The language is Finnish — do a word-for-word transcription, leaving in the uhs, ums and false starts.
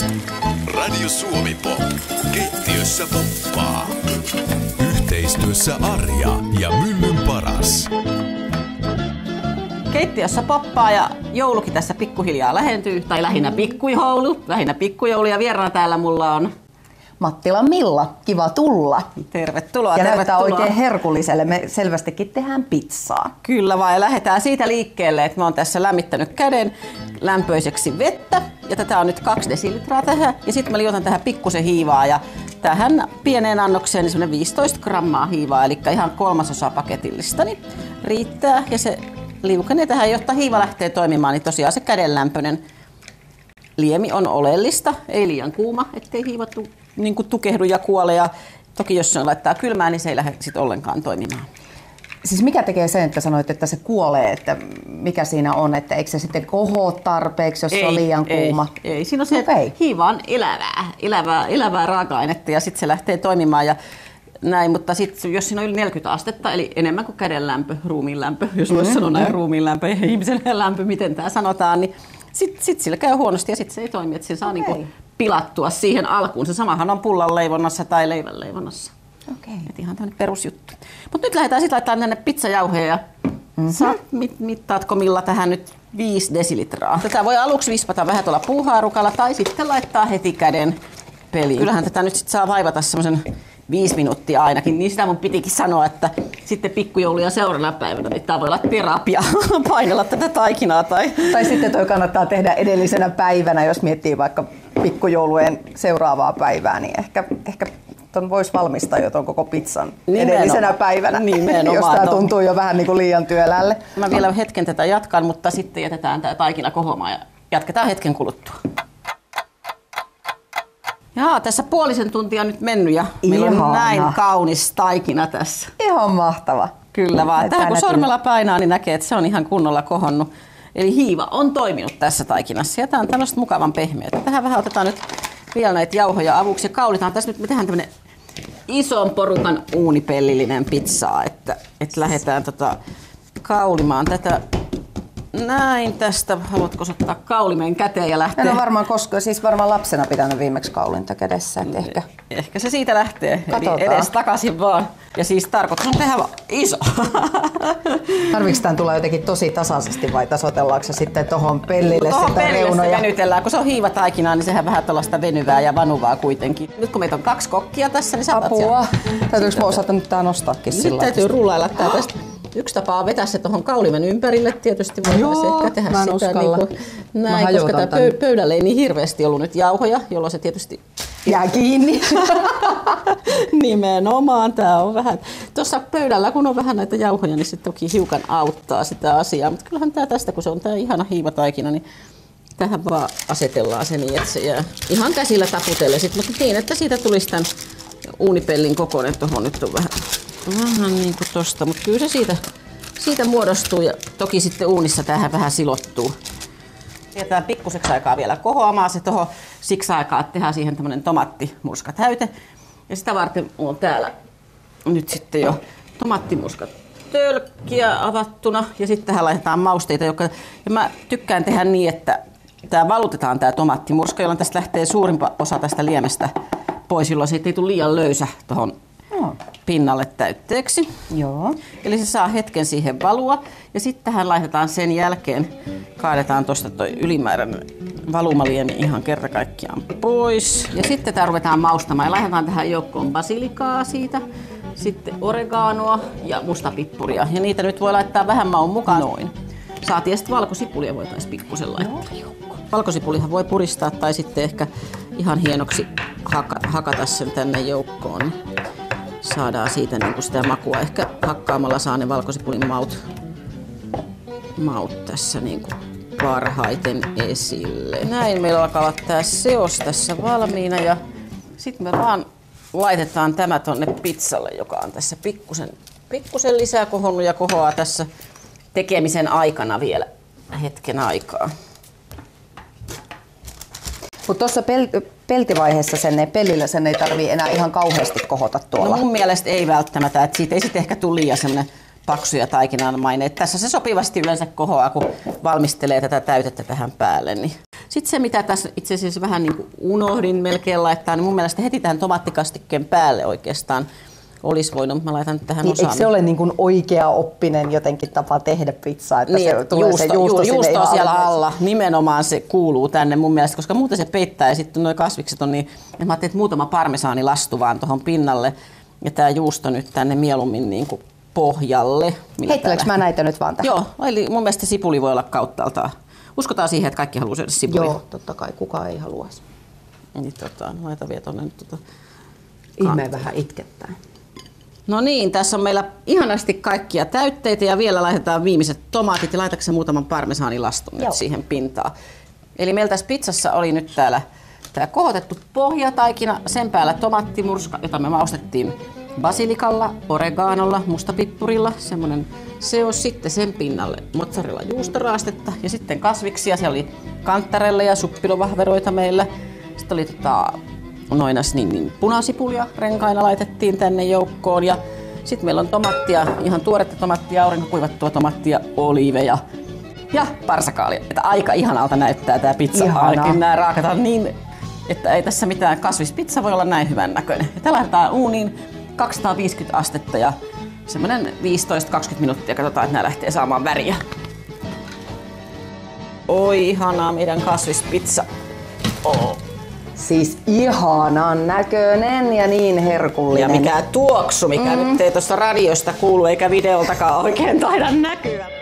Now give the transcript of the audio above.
Radio Suomi Pop. Keittiössä poppaa. Yhteistyössä Arja ja Myllyn Paras. Keittiössä poppaa ja joulukin tässä pikkuhiljaa lähentyy, tai lähinnä pikkujoulu, lähinnä pikkujoulu ja vieraana täällä mulla on Mattilan Milla, kiva tulla. Tervetuloa. Ja tervetuloa. näyttää oikein herkulliselle. Me selvästikin tehdään pizzaa. Kyllä vaan, ja lähdetään siitä liikkeelle, että mä oon tässä lämmittänyt käden lämpöiseksi vettä. Ja tätä on nyt kaksi desilitraa tähän. Ja sitten mä liotan tähän pikkusen hiivaa. Ja tähän pieneen annokseen niin semmoinen viisitoista grammaa hiivaa, eli ihan kolmasosa paketillista. Niin riittää. Ja se liukenee tähän, jotta hiiva lähtee toimimaan, niin tosiaan se kädenlämpöinen liemi on oleellista. Ei liian kuuma, ettei hiiva tu, niin kuin tukehdu ja kuole. Ja toki jos se laittaa kylmään, niin se ei lähde sit ollenkaan toimimaan. Siis mikä tekee sen, että sanoit, että se kuolee, että mikä siinä on, että eikö se sitten kohoa tarpeeksi, jos ei, se on liian kuuma? Ei, ei. Siinä on se, okay. Että hiiva on elävää, elävää, elävää raaka-ainetta ja sitten se lähtee toimimaan ja näin, mutta sitten jos siinä on yli neljäkymmentä astetta, eli enemmän kuin käden lämpö, ruumiin lämpö, jos voisi mm-hmm. sanoa näin ruumiin lämpö ja ihmisen lämpö, miten tämä sanotaan, niin sitten sit sillä käy huonosti ja sitten se ei toimi, että se saa okay. niinku pilattua siihen alkuun. Se samahan on pullan leivonnassa tai leivän leivonnassa. Okay. Et ihan tämmöinen perusjuttu. Mutta nyt lähdetään sitten laittamaan tänne pizzajauheja ja mm-hmm. sä mit, mittaatko Milla tähän nyt viisi desilitraa. Tätä voi aluksi vispata vähän tuolla puuhaarukalla tai sitten laittaa heti käden peliin. Kyllähän tätä nyt sit saa vaivata semmoisen viisi minuuttia ainakin, niin sitä mun pitikin sanoa, että sitten pikkujouluja seuraavana päivänä, niin tää voi olla terapia, painella tätä taikinaa. Tai, tai sitten toi kannattaa tehdä edellisenä päivänä, jos miettii vaikka pikkujoulujen seuraavaa päivää, niin ehkä, ehkä ton voisi valmistaa jo ton koko pizzan nimenomaan edellisenä päivänä, nimenomaan. Jos tää tuntuu jo vähän niin kuin liian työlälle. Mä vielä hetken tätä jatkan, mutta sitten jätetään tää taikina kohoamaan ja jatketaan hetken kuluttua. Jaa, tässä puolisen tuntia on nyt mennyt ja meillä on näin kaunis taikina tässä. Ihan mahtava. Kyllä vaan. Tähän kun sormella painaa, niin näkee, että se on ihan kunnolla kohonnut. Eli hiiva on toiminut tässä taikinassa ja tää on tämmöistä mukavan pehmeää. Tähän vähän otetaan nyt vielä näitä jauhoja avuksi ja kaulitaan. Tässä nyt me tehdään tämmönen ison porukan uunipellillinen pizzaa, että, että lähdetään tota kaulimaan tätä. Näin tästä. Haluatko ottaa kaulimen käteen ja lähteä? En ole varmaan koskaan, siis varmaan lapsena pitänyt viimeksi kaulinta kädessä. Että ehkä. ehkä se siitä lähtee. Katsotaan. Eli edes takaisin vaan. Ja siis tarkoitus on tehdä iso. Tarviiko tämän tulla jotenkin tosi tasaisesti vai tasoitellaanko se sitten tuohon pellille no, sitä reunoja? Venytellään. Kun se on hiivataikinaa, niin sehän vähän tuollaista venyvää ja vanuvaa kuitenkin. Nyt kun meitä on kaksi kokkia tässä, niin saatat apua. Täytyykö mä osata nyt tää nostaakin nyt sillä? Nyt täytyy rullailla tää tästä. Yksi tapa on vetää se tuohon kaulimen ympärille. Tietysti voitaisiin ehkä tehdä mä sitä niin kuin näin, koska tämä pöy- pöydällä ei niin hirveästi ollut nyt jauhoja, jolloin se tietysti jää kiinni. Nimenomaan. Tämä on vähän. Tuossa pöydällä, kun on vähän näitä jauhoja, niin se toki hiukan auttaa sitä asiaa. Mutta kyllähän tämä tästä, kun se on tämä ihana hiivataikina, niin tähän vaan asetellaan se niin, että se jää ihan käsillä taputelle. Mutta niin, että siitä tulisi tämän uunipellin kokoinen. Tuohon nyt on vähän. Vähän niin kuin tosta, mutta kyllä se siitä, siitä muodostuu ja toki sitten uunissa tähän vähän silottuu. Jätetään pikkuseksi aikaa vielä kohoamaan se tuohon, siksi aikaa, että tehdään siihen tämmönen tomaattimurskatäyte. Ja sitä varten on täällä nyt sitten jo tomaattimurska tölkkiä avattuna ja sitten tähän laitetaan mausteita. Joka, ja mä tykkään tehdä niin, että tää valutetaan tää tomaattimurska, jolloin tästä lähtee suurimpa osa tästä liemestä pois, jolloin siitä ei tule liian löysä tuohon pinnalle täytteeksi. Joo. Eli se saa hetken siihen valua ja sitten tähän laitetaan sen jälkeen, kaadetaan tuosta toi ylimääräinen valumaliemi ihan kerta kaikkiaan pois. Ja sitten tää ruvetaan maustamaan ja laitetaan tähän joukkoon basilikaa siitä, sitten oreganoa ja mustapippuria. Ja niitä nyt voi laittaa vähän maun mukaan noin. Saatiin sitten valkosipulia voitaisiin pikkusen laittaa joukkoon. Valkosipulihan voi puristaa tai sitten ehkä ihan hienoksi hakata sen tänne joukkoon. Saadaan siitä niin kuin sitä makua. Ehkä hakkaamalla saa ne valkosipulin maut, maut tässä niin kuin parhaiten esille. Näin meillä alkaa olla tää seos tässä valmiina ja sitten me vaan laitetaan tämä tonne pizzalle, joka on tässä pikkusen, pikkusen lisää kohonnut ja kohoaa tässä tekemisen aikana vielä hetken aikaa. Mutta tuossa pel- peltivaiheessa sen ei, pellillä sen ei tarvii enää ihan kauheasti kohota tuolla. No mun mielestä ei välttämättä, että siitä ei sitten ehkä tule liian semmoinen paksu ja taikinan maine. Tässä se sopivasti yleensä kohoaa, kun valmistelee tätä täytettä tähän päälle. Niin Sitten se, mitä tässä itse asiassa vähän niin kuin unohdin melkein laittaa, niin mun mielestä heti tähän tomaattikastikkeen päälle oikeastaan olisi voinut. Mä laitan tähän niin, osaan. Eikö se ole niin kuin oikea oppinen jotenkin tapa tehdä pizzaa, että niin, se tulee juusto, se juusto, ju, juusto on siellä alla. alla. Nimenomaan se kuuluu tänne mun mielestä, koska muuten se peittää ja sitten nuo kasvikset on niin, että mä ajattelin, että muutama parmesaani lastu vaan tuohon pinnalle ja tää juusto nyt tänne mieluummin niin kuin pohjalle. Heittelekö mä näitä nyt vaan tähän? Joo, eli mun mielestä sipuli voi olla kauttaaltaan. Uskotaan siihen, että kaikki haluaa syödä sipulia. Joo, totta kai. Kukaan ei haluaisi. Niin tota, laita vielä tonne nyt tota... Ihmeen vähän itkettää. No niin, tässä on meillä ihanasti kaikkia täytteitä ja vielä laitetaan viimeiset tomaatit ja laitatko muutaman parmesaanilastun nyt siihen pintaan. Eli meillä tässä pizzassa oli nyt täällä tää kohotettu pohjataikina, sen päällä tomaattimurska, jota me maustettiin basilikalla, oreganolla, mustapippurilla, semmoinen seos, sitten sen pinnalle mozzarella juustoraastetta ja sitten kasviksia, se oli kantarelle ja suppilovahveroita meillä. Sitten oli tota, noinas niin, niin punasipulia renkaina laitettiin tänne joukkoon ja sitten meillä on tomattia, ihan tuoretta tomattia, aurinkokuivattua tomattia, oliiveja ja parsakaalia. Että aika ihanalta näyttää tää pizza. Ainakin nämä raakat on niin, että ei tässä mitään, kasvispizza voi olla näin hyvän näköinen. Ja tää laitetaan uuniin kaksisataaviisikymmentä astetta ja semmoinen viisitoista kaksikymmentä minuuttia, katsotaan, että nämä lähtee saamaan väriä. Oi ihanaa meidän kasvispizza. Oh. Siis ihanan näköinen ja niin herkullinen. Ja mikä tuoksu, mikä mm. nyt ei tuosta radiosta kuulu eikä videoltakaan oikein taida näkyä.